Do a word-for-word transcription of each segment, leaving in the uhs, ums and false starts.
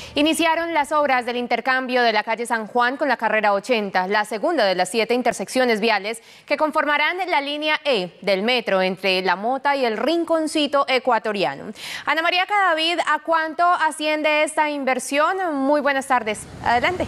Iniciaron las obras del intercambio de la calle San Juan con la carrera ochenta, la segunda de las siete intersecciones viales que conformarán la línea E del metro entre La Mota y el Rinconcito Ecuatoriano. Ana María Cadavid, ¿a cuánto asciende esta inversión? Muy buenas tardes. Adelante.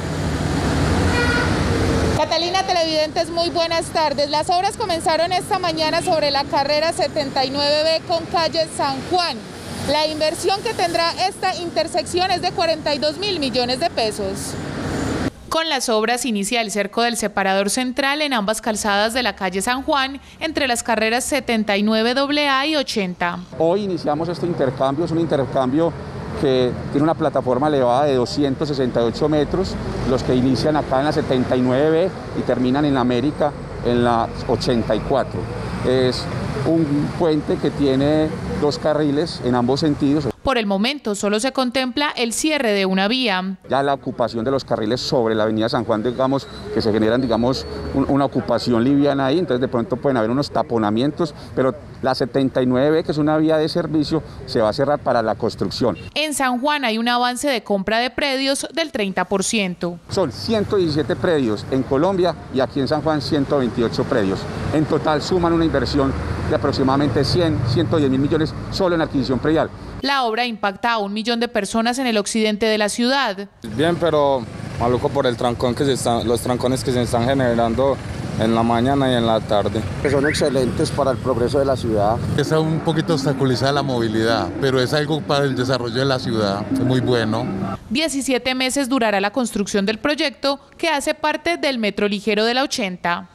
Catalina, televidentes, muy buenas tardes. Las obras comenzaron esta mañana sobre la carrera setenta y nueve B con calle San Juan. La inversión que tendrá esta intersección es de cuarenta y dos mil millones de pesos. Con las obras inicia el cerco del separador central en ambas calzadas de la calle San Juan, entre las carreras setenta y nueve A y ochenta. Hoy iniciamos este intercambio, es un intercambio que tiene una plataforma elevada de doscientos sesenta y ocho metros, los que inician acá en la setenta y nueve B y terminan en la América en la ochenta y cuatro. Es un puente que tiene dos carriles en ambos sentidos. Por el momento solo se contempla el cierre de una vía. Ya la ocupación de los carriles sobre la avenida San Juan, digamos, que se generan, digamos, un, una ocupación liviana ahí, entonces de pronto pueden haber unos taponamientos, pero la setenta y nueve B, que es una vía de servicio, se va a cerrar para la construcción. En San Juan hay un avance de compra de predios del treinta por ciento. Son ciento diecisiete predios en Colombia y aquí en San Juan ciento veintiocho predios. En total suman una inversión de aproximadamente cien, ciento diez mil millones solo en adquisición predial. La obra impacta a un millón de personas en el occidente de la ciudad. Bien, pero maluco por el trancón que se están, los trancones que se están generando en la mañana y en la tarde. Que son excelentes para el progreso de la ciudad. Está un poquito obstaculizada la movilidad, pero es algo para el desarrollo de la ciudad, es muy bueno. diecisiete meses durará la construcción del proyecto, que hace parte del metro ligero de la ochenta.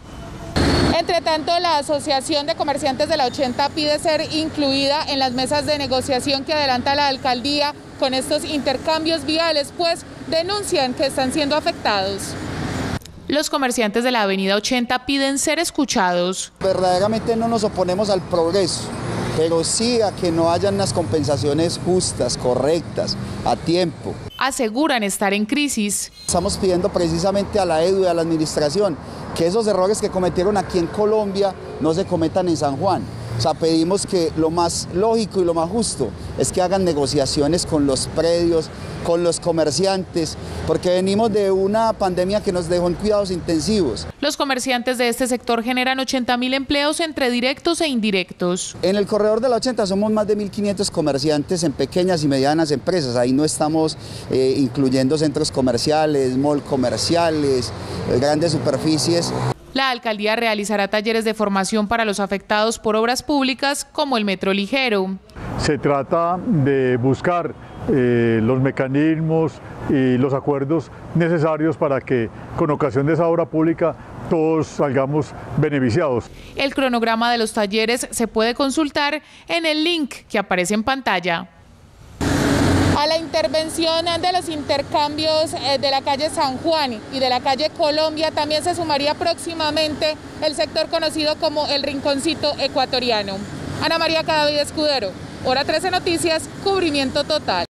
Entre tanto, la Asociación de Comerciantes de la ochenta pide ser incluida en las mesas de negociación que adelanta la alcaldía con estos intercambios viales, pues denuncian que están siendo afectados. Los comerciantes de la avenida ochenta piden ser escuchados. Verdaderamente no nos oponemos al progreso, pero sí a que no hayan unas compensaciones justas, correctas, a tiempo. Aseguran estar en crisis. Estamos pidiendo precisamente a la E D U y a la administración que esos errores que cometieron aquí en Colombia no se cometan en San Juan. O sea, pedimos que lo más lógico y lo más justo es que hagan negociaciones con los predios, con los comerciantes, porque venimos de una pandemia que nos dejó en cuidados intensivos. Los comerciantes de este sector generan ochenta mil empleos entre directos e indirectos. En el corredor de la ochenta somos más de mil quinientos comerciantes en pequeñas y medianas empresas. Ahí no estamos eh, incluyendo centros comerciales, mall comerciales, eh, grandes superficies. La alcaldía realizará talleres de formación para los afectados por obras públicas como el metro ligero. Se trata de buscar eh, los mecanismos y los acuerdos necesarios para que con ocasión de esa obra pública todos salgamos beneficiados. El cronograma de los talleres se puede consultar en el link que aparece en pantalla. A la intervención de los intercambios de la calle San Juan y de la calle Colombia también se sumaría próximamente el sector conocido como el Rinconcito Ecuatoriano. Ana María Cadavid Escudero, Hora trece Noticias, cubrimiento total.